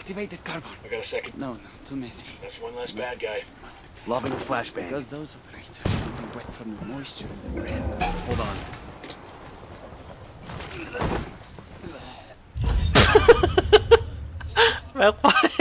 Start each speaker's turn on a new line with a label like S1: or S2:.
S1: Activated carbon.
S2: I got a second.
S1: No, too messy.
S2: That's one less bad guy.
S3: Lobbing a flashbang.
S1: Because those operators will be wet from the moisture in the red.
S3: Hold on.
S4: Back